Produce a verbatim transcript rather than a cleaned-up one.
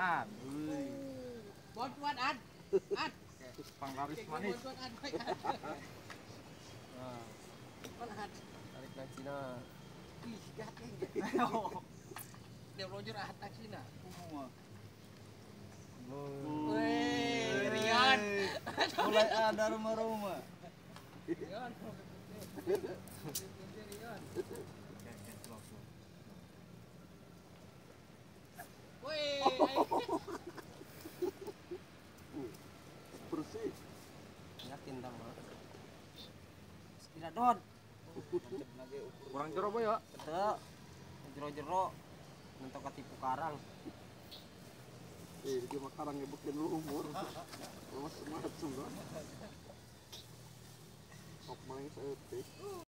An. Buat-buat An. An. Panglaris manis. Buat An. Nah, Buat An. tarik ke Cina. Ih, gating. Dia lonjor ah tak Cina. Wih, Rian. Mulai ada rumah-rumah. Rian. Rian. Wih. Bersih. Yakin tang mah. Tidak don. Kurang jero boy ya. Teu. Jero-jero mentok katipu karang. Eh, dia makarang ngebukin lu umur. Mas semangat sungguh. Kok main seetik.